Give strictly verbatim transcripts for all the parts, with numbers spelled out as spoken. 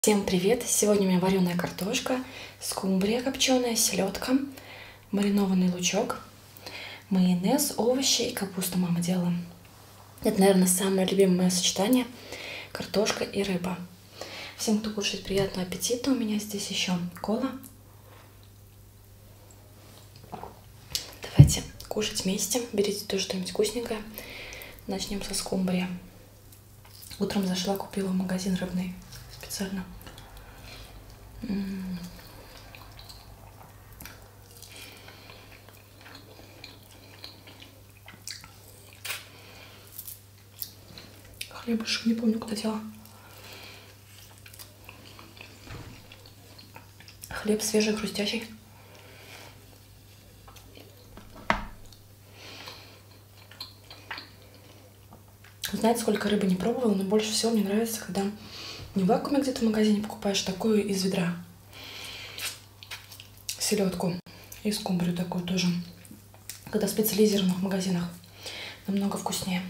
Всем привет! Сегодня у меня вареная картошка, скумбрия копченая, селедка, маринованный лучок, майонез, овощи и капусту мама делала. Это, наверное, самое любимое мое сочетание – картошка и рыба. Всем, кто кушает, приятного аппетита. У меня здесь еще кола. Давайте кушать вместе. Берите тоже что-нибудь вкусненькое. Начнем со скумбрии. Утром зашла, купила в магазин рыбный специально. М-м. Хлебушек, не помню, куда дела. Хлеб свежий, хрустящий. Знаете, сколько рыбы не пробовала, но больше всего мне нравится, когда не в вакууме где-то в магазине покупаешь, такую из ведра. Селедку и скумбрию такую тоже. Когда в специализированных магазинах намного вкуснее.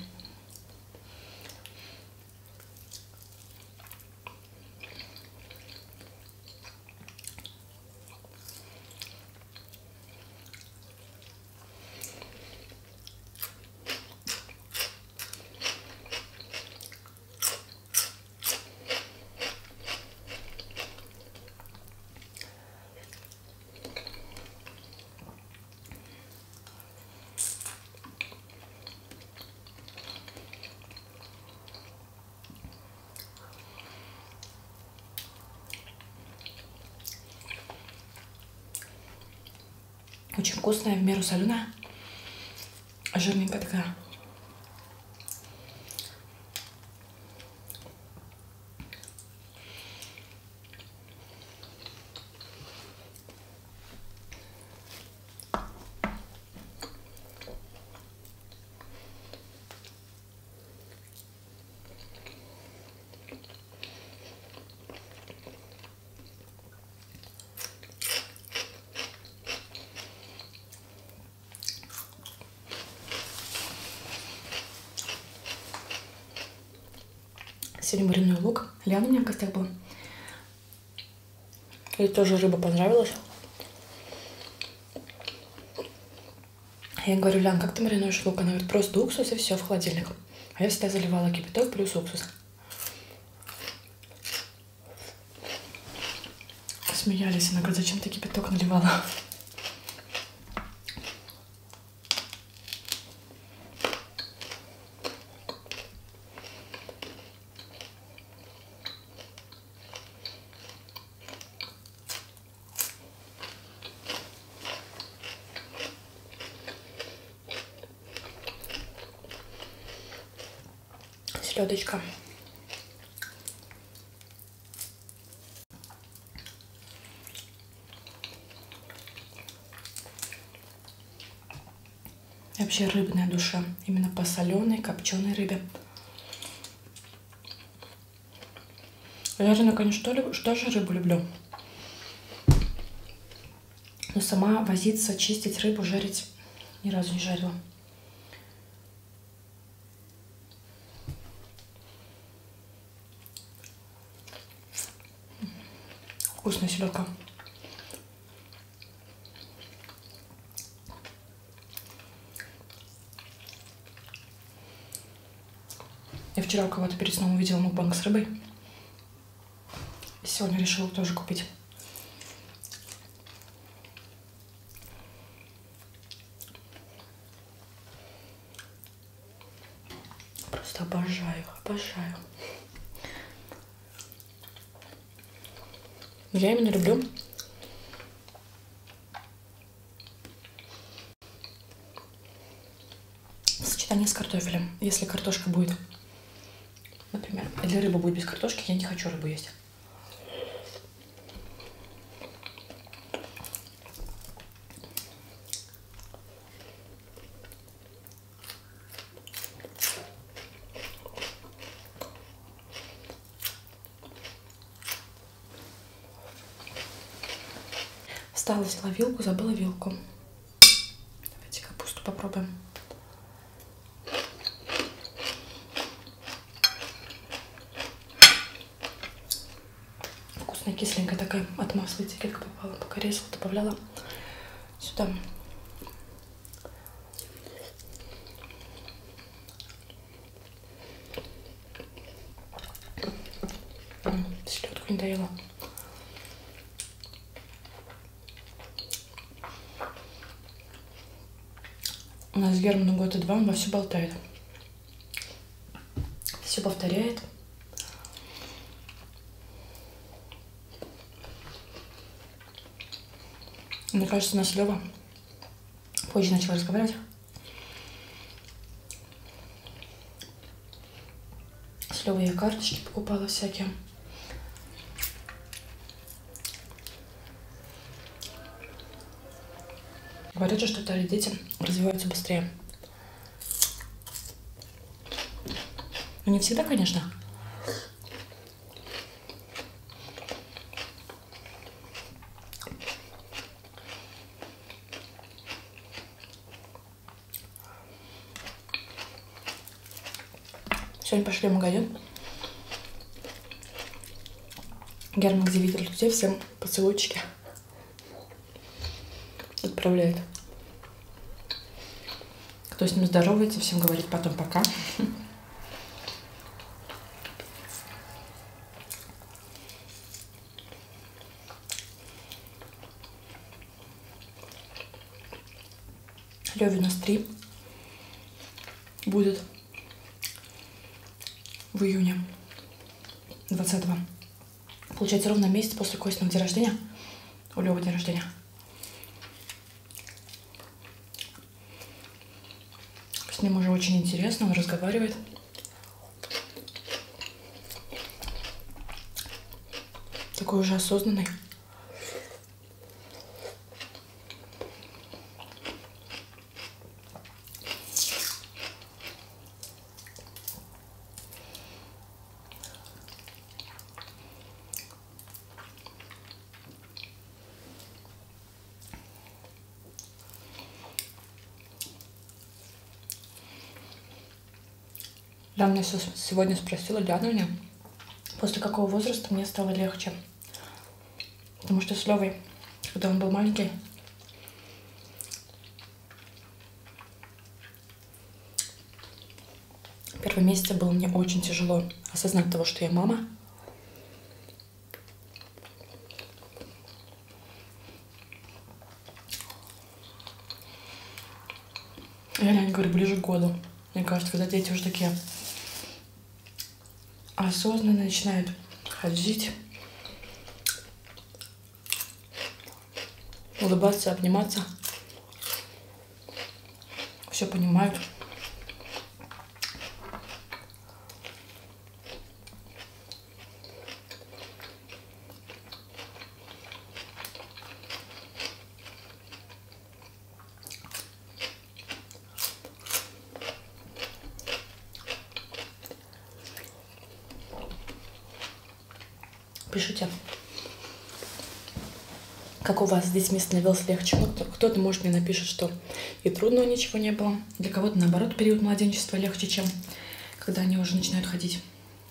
Очень вкусная, в меру соленая, жирненькая такая. Сегодня маринуй лук. Ляна у меня в гостях была. Ей тоже рыба понравилась. Я говорю: Лян, как ты маринуешь лук? Она говорит: просто уксус и все в холодильник. А я всегда заливала кипяток плюс уксус. Смеялись. Она говорит: зачем ты кипяток наливала? Селедочка. Вообще рыбная душа. Именно по соленой, копченой рыбе. Жареную, конечно, тоже рыбу люблю. Но сама возиться, чистить рыбу, жарить ни разу не жарила. Вкусная селедка. Я вчера у кого-то перед сном увидела мукбанг с рыбой. И сегодня решила тоже купить. Просто обожаю, обожаю. Я именно люблю сочетание с картофелем. Если картошка будет, например, или рыба будет без картошки, я не хочу рыбу есть. Встала, взяла вилку, забыла вилку. Давайте капусту попробуем. Вкусная, кисленькая такая, от масла этикетка попала. Пока резала, добавляла сюда. Селедку не доела. У нас с Германом года два, он во все болтает. Все повторяет. Мне кажется, у нас Лёва позже начал разговаривать. С Лёвой я карточки покупала всякие. Говорят же, что вторые дети развиваются быстрее. Но не всегда, конечно. Сегодня пошли в магазин. Герман, где видел людей, всем поцелуйчики отправляет. Кто с ним здоровается, всем говорит потом пока. Лёве у нас три будет в июне двадцатого. Получается, ровно месяц после Костиного дня рождения. У Лёвы день рождения. С ним уже очень интересно, он разговаривает. Такой уже осознанный. Да, мне сегодня спросила Диана меня, после какого возраста мне стало легче. Потому что с Лёвой, когда он был маленький, первые месяцы было мне очень тяжело осознать того, что я мама. Я реально говорю, ближе к году. Мне кажется, когда дети уже такие осознанно начинают ходить, улыбаться, обниматься, все понимают. Пишите, как у вас с детьми становилось легче. Ну, кто-то, может, мне напишет, что и трудного ничего не было. Для кого-то, наоборот, период младенчества легче, чем когда они уже начинают ходить.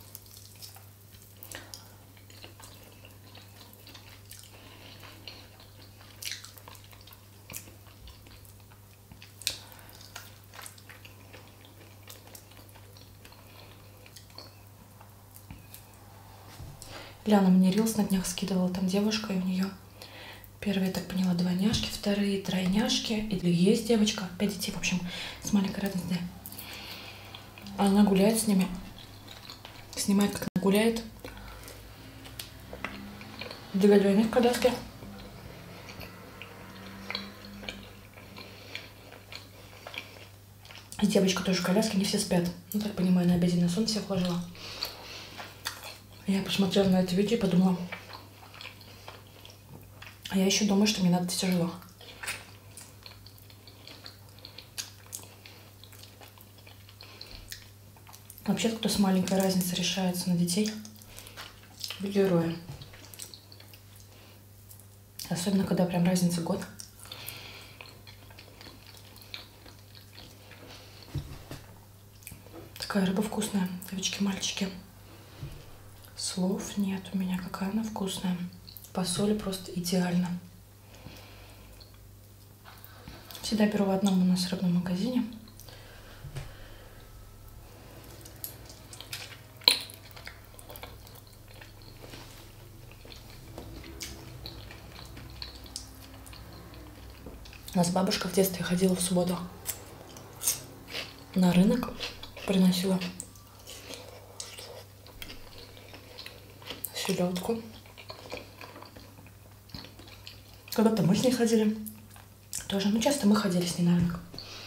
Ляна мне рилс на днях скидывала, там девушка, и у нее первые, я так поняла, двойняшки, вторые тройняшки, или есть девочка, пять детей, в общем, с маленькой разницей. Она гуляет с ними, снимает, как она гуляет. Две двойных коляски. И девочка тоже в коляске, не все спят. Ну, так понимаю, на обеденный сон всех вложила. Я посмотрела на это видео и подумала, а я еще думаю, что мне надо тяжело. Вообще, кто с маленькой разницей решается на детей, герои. Особенно, когда прям разница год. Такая рыба вкусная, девочки, мальчики. Слов нет у меня, какая она вкусная. По соли просто идеально. Всегда беру в одном у нас рыбном магазине. У нас бабушка в детстве ходила в субботу на рынок, приносила селедку. Когда-то мы с ней ходили тоже. Ну, часто мы ходили с ней на рынок.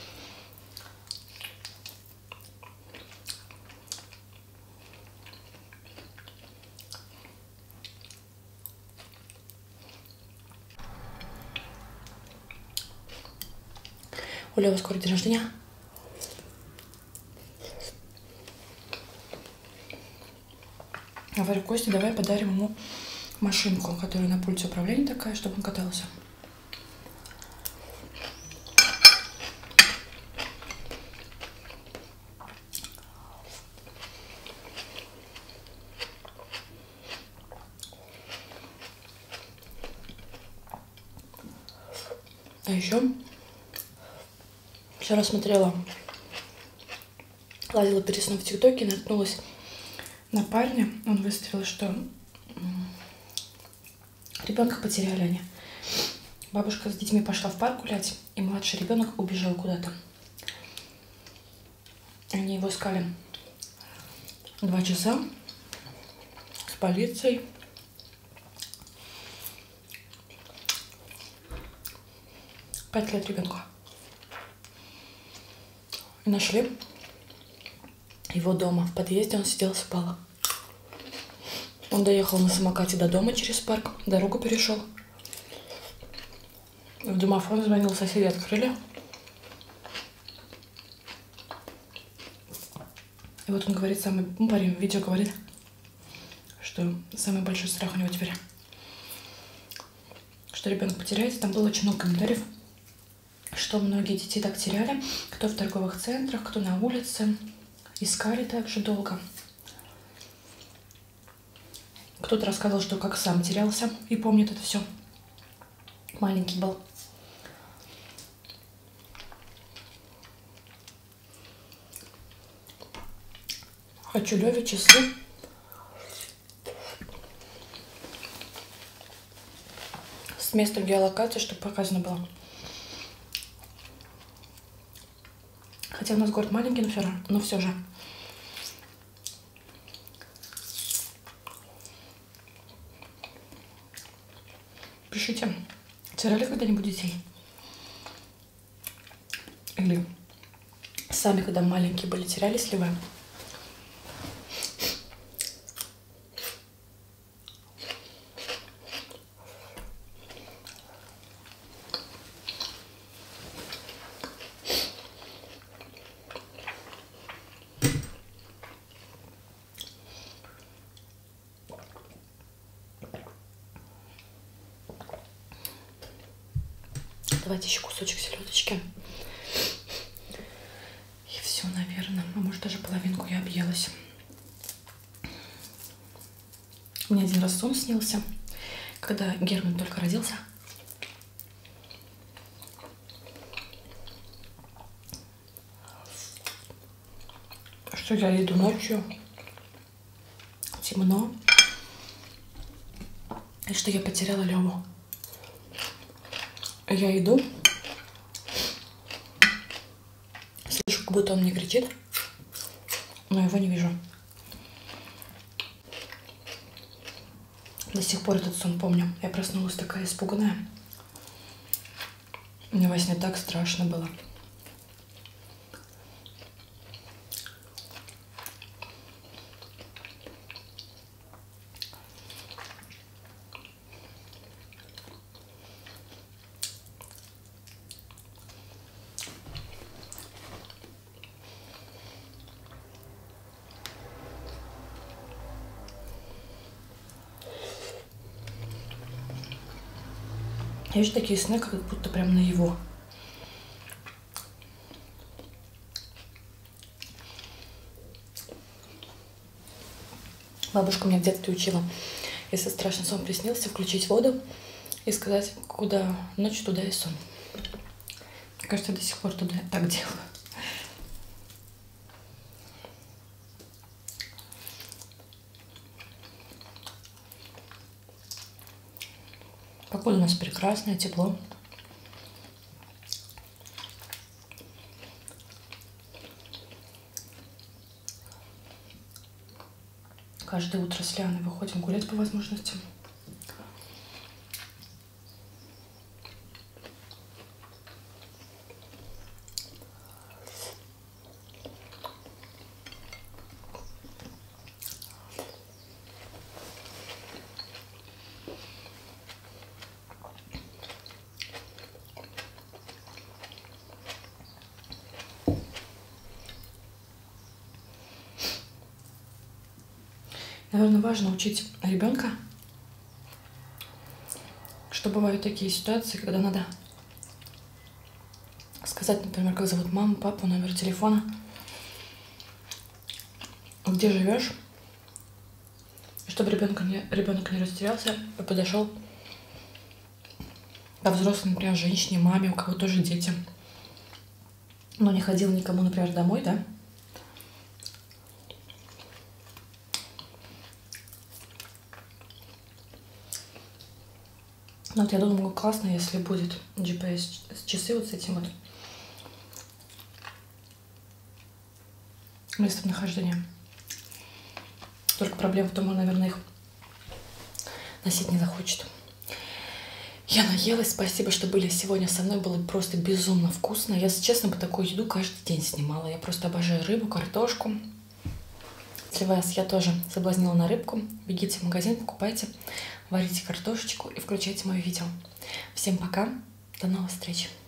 У Лёвы скоро день рождения. Я говорю, Костя, давай подарим ему машинку, которая на пульте управления такая, чтобы он катался. А еще вчера смотрела, лазила перед сном в ТикТоке, наткнулась на парня. Он выставил, что ребенка потеряли они. Бабушка с детьми пошла в парк гулять, и младший ребенок убежал куда-то. Они его искали два часа с полицией. Пять лет ребенку. И нашли его дома. В подъезде он сидел, спал. Он доехал на самокате до дома через парк, дорогу перешел. В домофон звонил, соседи открыли. И вот он говорит, самый, ну, парень в видео говорит, что самый большой страх у него теперь, что ребенок потеряется. Там было очень много комментариев, что многие детей так теряли, кто в торговых центрах, кто на улице, искали также долго. Кто-то рассказывал, что как сам терялся и помнит это все. Маленький был. Хочу Лёве часы. С местом геолокации, чтобы показано было. Хотя у нас город маленький, но все равно, но все же. Пишите, теряли когда-нибудь детей? Или сами, когда маленькие были, терялись ли вы? Давайте еще кусочек селедочки. И все, наверное. А может, даже половинку я объелась. Мне один раз сон снился, когда Герман только родился. Что я иду ночью, темно, и что я потеряла Леву. Я иду, слышу, как будто он мне кричит, но его не вижу. До сих пор этот сон помню. Я проснулась такая испуганная. Мне во сне так страшно было. Я вижу такие сны, как будто прям наяву. Бабушка меня в детстве учила, если страшный сон приснился, включить воду и сказать, куда ночь, туда и сон. Мне кажется, я до сих пор туда так делаю. Погода у нас прекрасная, тепло. Каждое утро с Лианой выходим гулять по возможности. Наверное, важно учить ребенка, что бывают такие ситуации, когда надо сказать, например, как зовут маму, папу, номер телефона, где живешь, чтобы ребенок не, ребенок не растерялся и подошел ко взрослой, например, женщине, маме, у кого тоже дети, но не ходил никому, например, домой, да? Ну, вот я думаю, классно, если будет джи пи эс-часы вот с этим вот местонахождением. Только проблема в том, он, наверное, их носить не захочет. Я наелась, спасибо, что были сегодня со мной, было просто безумно вкусно. Я, если честно, по такую еду каждый день снимала. Я просто обожаю рыбу, картошку. Если вас я тоже соблазнила на рыбку, бегите в магазин, покупайте, варите картошечку и включайте мое видео. Всем пока, до новых встреч!